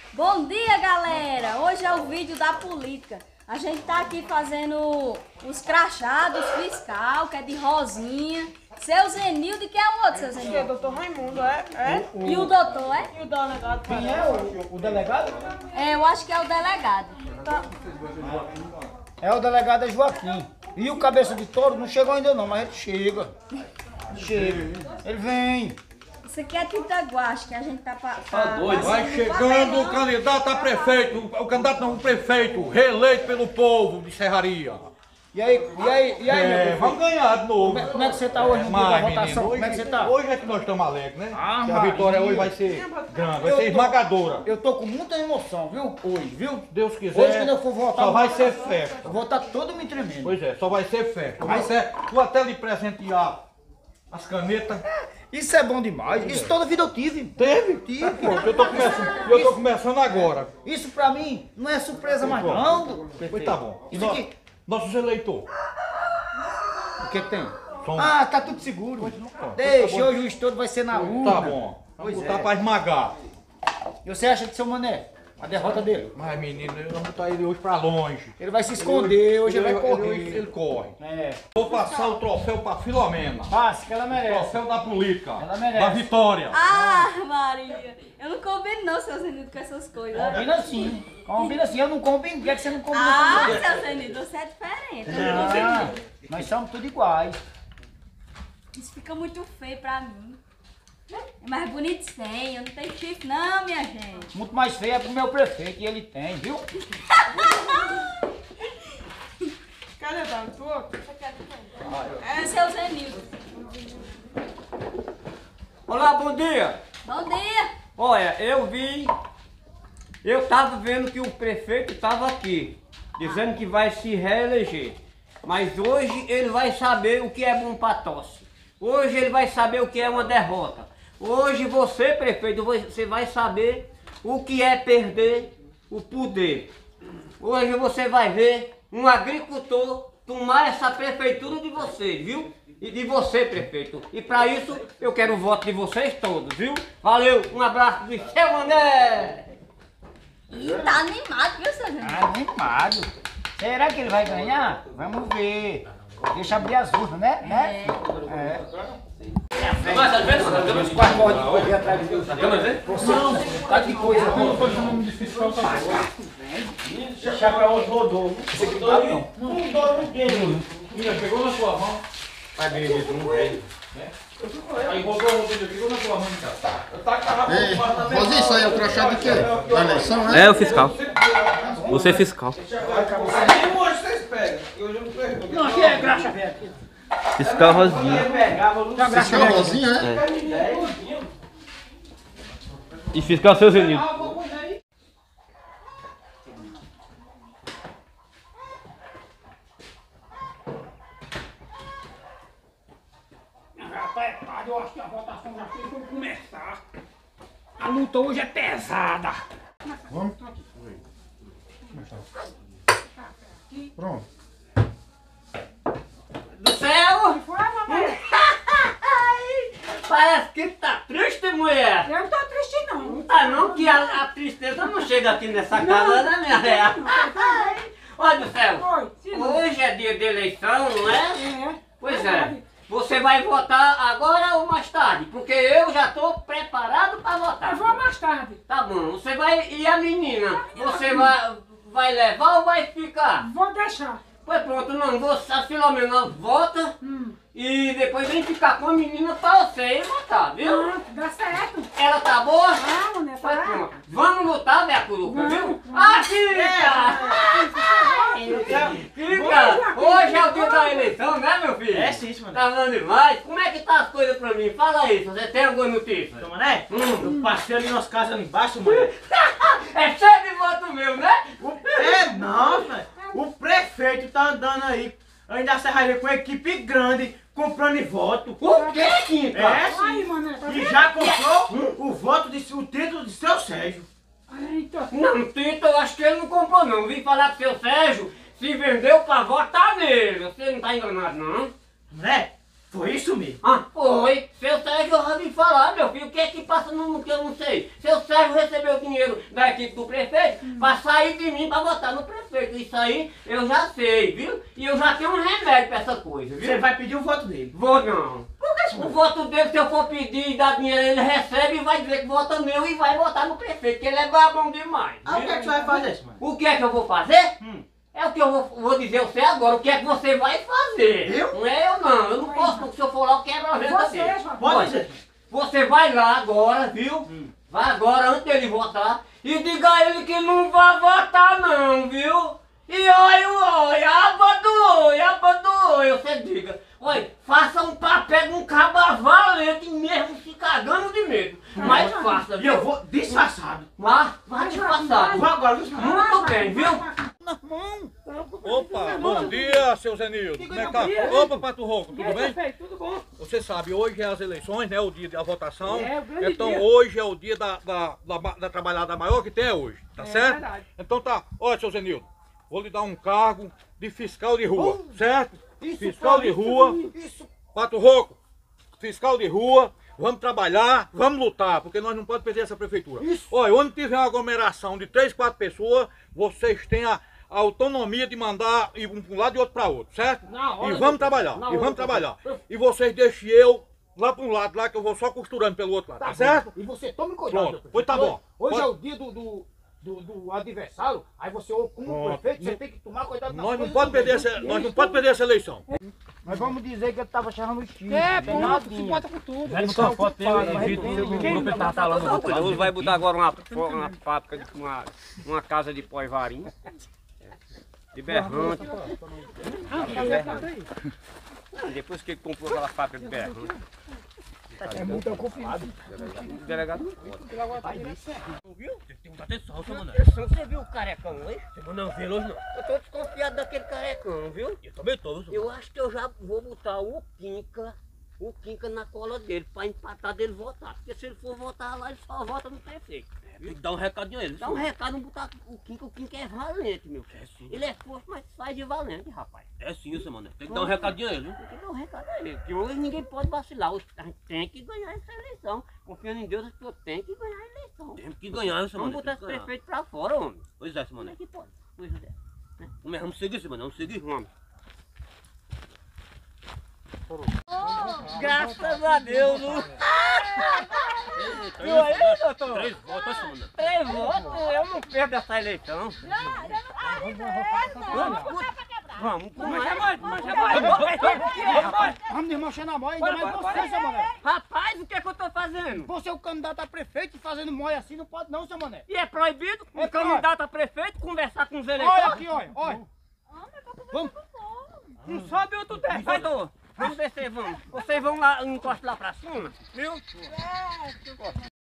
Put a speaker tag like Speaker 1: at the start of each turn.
Speaker 1: Bom dia, galera! Hoje é o vídeo da política. A gente tá aqui fazendo os crachados fiscal, que é de Rosinha. Seu Zenildo, e quem é o outro, seu Zenildo?
Speaker 2: É o doutor Raimundo, é?
Speaker 1: E o doutor, é?
Speaker 2: E o delegado?
Speaker 3: Quem é o delegado?
Speaker 1: É, eu acho que é o delegado.
Speaker 3: É o delegado é Joaquim. E o cabeça de touro não chegou ainda não, mas ele chega. Ele vem.
Speaker 1: Isso aqui é tinta guache, que a gente tá
Speaker 4: Doido, vai
Speaker 1: passando
Speaker 4: chegando
Speaker 1: papelão.
Speaker 4: o candidato a prefeito, o candidato não, o prefeito, reeleito pelo povo de Serraria.
Speaker 3: E aí, meu filho?
Speaker 4: Vamos ganhar de novo.
Speaker 3: Como é que você tá hoje no dia da
Speaker 4: Mas,
Speaker 3: votação?
Speaker 4: menino,
Speaker 3: Como é que você tá?
Speaker 4: hoje é que nós estamos alegres, né?
Speaker 3: Ah,
Speaker 4: que a vitória
Speaker 3: Maria.
Speaker 4: hoje vai ser grande, vai
Speaker 3: Eu
Speaker 4: ser
Speaker 3: tô-
Speaker 4: esmagadora.
Speaker 3: Eu tô com muita emoção, viu? Hoje, viu?
Speaker 4: Deus quiser,
Speaker 3: Hoje quando eu for votar,
Speaker 4: só
Speaker 3: eu
Speaker 4: vai
Speaker 3: vou
Speaker 4: ser
Speaker 3: votar-
Speaker 4: festa.
Speaker 3: Eu vou estar todo me tremendo.
Speaker 4: Pois é, só vai ser festa. Vou até lhe presentear as canetas.
Speaker 3: Isso é bom demais. Isso toda vida eu tive.
Speaker 4: Teve?
Speaker 3: Tive.
Speaker 4: Pô, eu tô começando agora.
Speaker 3: Isso pra mim não é surpresa mais não.
Speaker 4: Pois tá bom. E
Speaker 3: Isso aqui.
Speaker 4: nossos eleitores?
Speaker 3: O que tem?
Speaker 4: São-
Speaker 3: Ah, tá tudo seguro.
Speaker 4: Tá
Speaker 3: Deixa,
Speaker 4: bom.
Speaker 3: hoje o estouro vai ser na urna.
Speaker 4: Tá bom.
Speaker 3: Pois
Speaker 4: Vamos
Speaker 3: é.
Speaker 4: botar pra esmagar.
Speaker 3: E você acha de seu Mané? A derrota dele?
Speaker 4: Mas, menino, eu vou botar ele hoje pra longe.
Speaker 3: Ele vai se esconder, hoje ele vai correr.
Speaker 4: Ele corre.
Speaker 3: É.
Speaker 4: Vou passar o troféu pra Filomena.
Speaker 3: Passa, que ela merece.
Speaker 4: Troféu da política.
Speaker 3: Ela merece.
Speaker 4: Da vitória.
Speaker 1: Ah, Maria! Eu não combino não, seu Zenildo, com essas coisas.
Speaker 3: Combina assim. Combina assim. Eu não combino. Por que você não combina
Speaker 1: Ah,
Speaker 3: comigo?
Speaker 1: seu Zenildo, você é diferente. Eu não combino.
Speaker 3: Ah, nós somos tudo iguais.
Speaker 1: Isso fica muito feio pra mim. É mais bonito sem, eu não tenho chifre não, minha gente.
Speaker 3: Muito mais feio é pro meu prefeito, e ele tem, viu?
Speaker 2: Cadê a tua?
Speaker 1: E seu Zenildo?
Speaker 5: Olá, bom dia!
Speaker 1: Bom dia!
Speaker 5: Olha, eu tava vendo que o prefeito estava aqui, dizendo que vai se reeleger. Mas hoje ele vai saber o que é bom para tosse. Hoje ele vai saber o que é uma derrota. Hoje você, prefeito, você vai saber o que é perder o poder. Hoje você vai ver um agricultor tomar essa prefeitura de você, viu? E de você, prefeito. E para isso eu quero o voto de vocês todos, viu? Valeu, um abraço do seu Mané!
Speaker 1: Ih, tá animado, viu, seu Zenildo?
Speaker 3: Animado. Será que ele vai ganhar? Vamos ver. Deixa abrir as urnas, né? Os quatro podem correr atrás de Deus. Você tá de coisa ruim. Chapéu rodou. Esse aqui tá não. Não dói ninguém.
Speaker 4: Pegou na sua mão. Aí rodou pegou na sua mão, cara.
Speaker 6: Ei, Rosinha, isso aí é o crachá de quê? Da eleição, né?
Speaker 7: É o fiscal. Você é fiscal.
Speaker 3: Não, aqui é graxa velha.
Speaker 7: Fiscal Rosinha.
Speaker 6: Fiscal Rosinha, né?
Speaker 7: E fiscal seu Zenildo.
Speaker 3: Eu acho que a votação já fez pra começar. A luta hoje é pesada.
Speaker 6: Vamos? Pronto.
Speaker 5: Do céu! Parece que tá triste, mulher!
Speaker 2: Eu não tô triste, não.
Speaker 5: Não tá não, que a tristeza não chega aqui nessa casa, né, minha velha? Olha do céu!
Speaker 2: Oi, sim.
Speaker 5: Hoje é dia de eleição, não é?
Speaker 2: É.
Speaker 5: Pois é. Você vai votar agora ou mais tarde? Porque eu já tô preparado para votar.
Speaker 2: Eu vou mais tarde.
Speaker 5: Tá bom, você vai... E a menina? Você vai levar ou vai ficar?
Speaker 2: Vou deixar.
Speaker 5: Pois pronto, não, a Filomena vota e depois vem ficar com a menina pra você votar, viu?
Speaker 2: Pronto, dá certo.
Speaker 5: Ela tá boa?
Speaker 2: Ah, Mané,
Speaker 5: Pois
Speaker 2: tá.
Speaker 5: pronto. Vamos lutar, minha curuca, viu? Fica! Hoje é o dia da eleição, né, meu filho?
Speaker 8: É sim, mano.
Speaker 5: Tá bom demais. Como é que tá as coisas pra mim? Fala aí, se você tem alguma notícia.
Speaker 8: Então, mané, eu passei ali nas casas ali embaixo, mano.
Speaker 5: É cheio de voto meu, né?
Speaker 8: Não, velho. O prefeito tá andando aí, ainda Serraria com uma equipe grande, comprando voto.
Speaker 5: O que, Quinta?
Speaker 8: É,
Speaker 2: Aí,
Speaker 8: sim.
Speaker 2: Mané, tá
Speaker 8: E
Speaker 2: vendo?
Speaker 8: já comprou o voto, o título de seu Sérgio.
Speaker 2: Eita.
Speaker 5: Não, Tito, eu acho que ele não comprou não. Vim falar com o seu Sérgio, se vendeu pra votar nele. Você não tá enganado, não?
Speaker 8: Mané, Foi isso mesmo.
Speaker 5: Ah, foi. Seu Sérgio já me falar, meu filho, o que é que passa no que eu não sei. Seu Sérgio recebeu dinheiro da equipe do prefeito pra sair de mim pra votar no prefeito. Isso aí eu já sei, viu? E eu já tenho um remédio pra essa coisa, viu?
Speaker 8: Você vai pedir o voto dele.
Speaker 5: Vou não. O voto dele, se eu for pedir e dar dinheiro, ele recebe e vai dizer que vota meu e vai votar no prefeito, que ele é babão demais.
Speaker 8: Ah, o que é que você vai fazer, mano?
Speaker 5: O que é que eu vou fazer? É o que eu vou dizer a você agora, o que é que você vai fazer.
Speaker 8: Eu?
Speaker 5: Não é eu não, eu não posso, porque se eu for lá eu quebro a venda dele.
Speaker 2: Vocês, mano.
Speaker 8: Pode dizer.
Speaker 5: Você vai lá agora, viu? Vai agora, antes dele votar, e diga a ele que não vai votar não, viu? E olha, abandoou, você diga. Olha, faça um papel de um caba valente mesmo se cagando de medo. Mas faça,
Speaker 8: E
Speaker 5: viu?
Speaker 8: eu vou disfarçado.
Speaker 5: Vá disfarçado.
Speaker 8: Vou agora disfarçado.
Speaker 5: Muito bem, viu?
Speaker 4: Opa, bom dia, seu Zenildo. Como é que tá? Opa, Pato Rouco, tudo bem?
Speaker 2: Prefeito, tudo bom?
Speaker 4: Você sabe, hoje é as eleições, né? O dia da votação.
Speaker 2: É, o grande
Speaker 4: Então
Speaker 2: dia.
Speaker 4: hoje é o dia da trabalhada maior que tem hoje, tá certo?
Speaker 2: verdade.
Speaker 4: Então tá, olha, seu Zenildo, vou lhe dar um cargo de fiscal de rua, certo? Fiscal de rua, Pato Rouco, fiscal de rua, vamos trabalhar, vamos lutar, porque nós não podemos perder essa prefeitura. Olha, onde tiver uma aglomeração de 3, 4 pessoas, vocês têm a autonomia de mandar ir um para um lado e outro para outro, certo? E vamos trabalhar, E vocês deixem eu lá para um lado, lá que eu vou só costurando pelo outro lado, tá certo?
Speaker 3: E você tome cuidado.
Speaker 4: Pronto, pois tá bom.
Speaker 3: Hoje é o dia do adversário, aí você, como prefeito, você tem que tomar cuidado nas
Speaker 4: Nós não
Speaker 3: coisas
Speaker 4: podemos
Speaker 3: também.
Speaker 4: perder essa, nós não podemos perder essa eleição.
Speaker 3: Mas vamos dizer que ele tava chamando o estilo.
Speaker 2: Se bota com tudo.
Speaker 5: Ele vai botar agora uma fábrica, uma casa de pó e varinha. De berrante. Depois que ele comprou aquela fábrica de berrante.
Speaker 3: É muito ocupado.
Speaker 5: O delegado não pode.
Speaker 4: Viu? Tem que ter muita atenção, seu Mané.
Speaker 5: Você viu o carecão hoje?
Speaker 4: Eu não vi hoje não.
Speaker 5: Eu tô desconfiado daquele carecão, viu?
Speaker 4: Eu também tô, viu?
Speaker 5: Eu acho que eu já vou botar o Quinca na cola dele, pra empatar dele votar. Porque se ele for votar lá, ele só vota no prefeito.
Speaker 4: Tem que dar um recadinho a ele.
Speaker 5: Dá um recado, não botar o Quinca é valente, meu filho. Ele é forte, mas faz de valente, rapaz.
Speaker 4: É sim, seu Mané. Tem que dar um recadinho a ele, viu?
Speaker 5: Tem que dar um recado a ele, porque hoje ninguém pode vacilar. Hoje a gente tem que ganhar essa eleição. Confiando em Deus, as pessoas têm que ganhar a eleição.
Speaker 4: Tem que ganhar, seu
Speaker 5: Vamos
Speaker 4: Mané.
Speaker 5: botar esse prefeito pra fora, homem.
Speaker 4: Pois é, seu
Speaker 5: Como
Speaker 4: Mané.
Speaker 5: é que pode? Coisa dessa.
Speaker 4: Vamos seguir, seu Mané. Vamos seguir.
Speaker 5: Vamos. Graças a Deus, não. Viu aí, doutor?
Speaker 4: 3 votos, seu Mané.
Speaker 5: 3 votos, eu não perdo essa eleição. Vamos,
Speaker 3: Vamos desmanchar na mão, ainda mais você, seu Mané.
Speaker 5: Rapaz, o que é que eu tô fazendo?
Speaker 3: Você é o candidato a prefeito e fazendo moia assim, não pode não, seu Mané.
Speaker 5: E é proibido
Speaker 3: É
Speaker 5: o candidato a prefeito conversar com os
Speaker 3: Olha
Speaker 5: eleitores?
Speaker 3: aqui, olha. Vamos.
Speaker 5: Não sobe outro teto. Vai, doutor. Vamos descer, vamos. Vocês vão lá, encostar lá pra cima, viu?